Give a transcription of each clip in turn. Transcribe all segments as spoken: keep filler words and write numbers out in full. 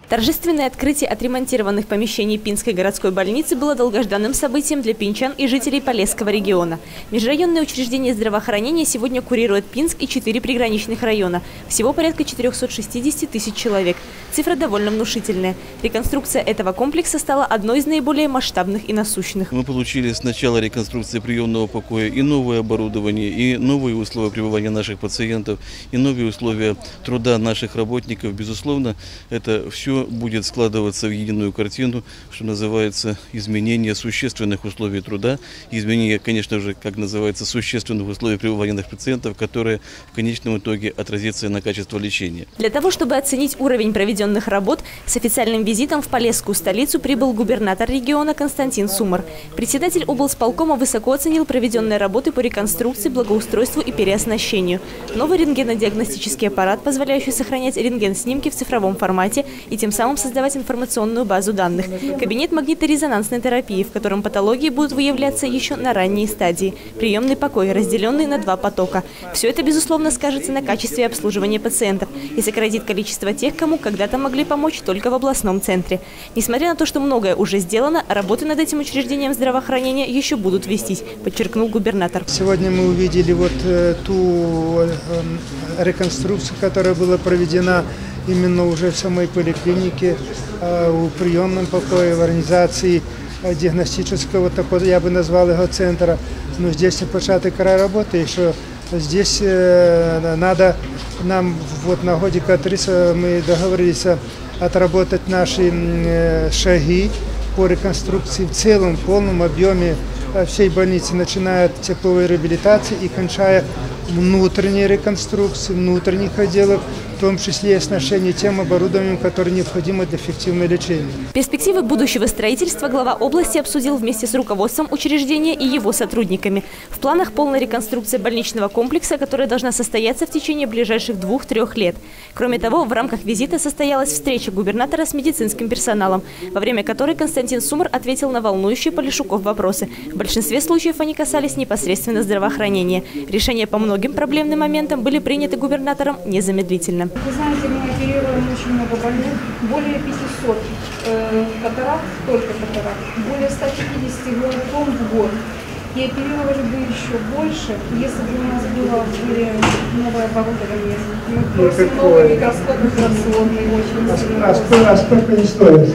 Торжественное открытие отремонтированных помещений Пинской городской больницы было долгожданным событием для пинчан и жителей Полесского региона. Межрайонное учреждение здравоохранения сегодня курирует Пинск и четыре приграничных района. Всего порядка четырёхсот шестидесяти тысяч человек. Цифра довольно внушительная. Реконструкция этого комплекса стала одной из наиболее масштабных и насущных. Мы получили сначала реконструкцию приемного покоя и новое оборудование, и новые условия пребывания наших пациентов, и новые условия труда наших работников. Безусловно, это все будет складываться в единую картину, что называется изменение существенных условий труда, изменение, конечно же, как называется, существенных условий пребывания наших пациентов, которые в конечном итоге отразится на качество лечения. Для того, чтобы оценить уровень проведенных работ, с официальным визитом в Полесскую столицу прибыл губернатор региона Константин Сумар. Председатель облсполкома высоко оценил проведенные работы по реконструкции, благоустройству и переоснащению. Новый рентгенодиагностический аппарат, позволяющий сохранять рентген-снимки в цифровом формате и тем самым создавать информационную базу данных. Кабинет магниторезонансной терапии, в котором патологии будут выявляться еще на ранней стадии. Приемный покой, разделенный на два потока. Все это, безусловно, скажется на качестве обслуживания пациентов и сократит количество тех, кому когда-то могли помочь только в областном центре. Несмотря на то, что многое уже сделано, работы над этим учреждением здравоохранения еще будут вестись, подчеркнул губернатор. Сегодня мы увидели вот э, ту э, реконструкцию, которая была проведена именно уже в самой поликлинике, э, у приемном покое, в организации э, диагностического, такого, я бы назвал его, центра. Но здесь початый край работы, что здесь э, надо нам вот на годика три мы договорились отработать наши э, шаги по реконструкции в целом, в полном объеме всей больницы, начиная от тепловой реабилитации и кончая внутренней реконструкции, внутренних отделов, в том числе и оснащение тем оборудованием, которое необходимо для эффективного лечения. Перспективы будущего строительства глава области обсудил вместе с руководством учреждения и его сотрудниками. В планах полная реконструкция больничного комплекса, которая должна состояться в течение ближайших двух-трех лет. Кроме того, в рамках визита состоялась встреча губернатора с медицинским персоналом, во время которой Константин Сумар ответил на волнующие Полешуков вопросы. В большинстве случаев они касались непосредственно здравоохранения. Решения по многим проблемным моментам были приняты губернатором незамедлительно. Вы знаете, мы оперируем очень много больных, более пятисот э, катаракт, только катаракт, более ста пятидесяти глауком в год. И оперировали бы еще больше, если бы у нас было были новое оборудование. Мы просим новый микроскоп операционный, очень сильно. А, а, а сколько они стоят?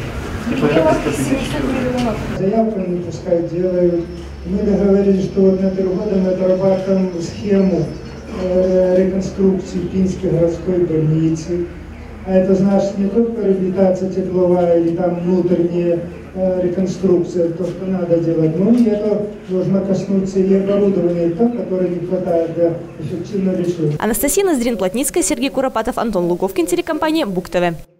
семьсот миллионов. Заявку не пускай делают. Мы договорились, что вот на три года мы дорабатываем схему реконструкции Пинской городской больницы. А это значит не только реабилитация тепловая или там внутренняя э, реконструкция, то, что надо делать, но и это должно коснуться и оборудования, то, которое не хватает для эффективного лечения. Анастасия Ноздрин-Плотницкая, Сергей Куропатов, Антон Луговкин, телекомпания БУК ТВ.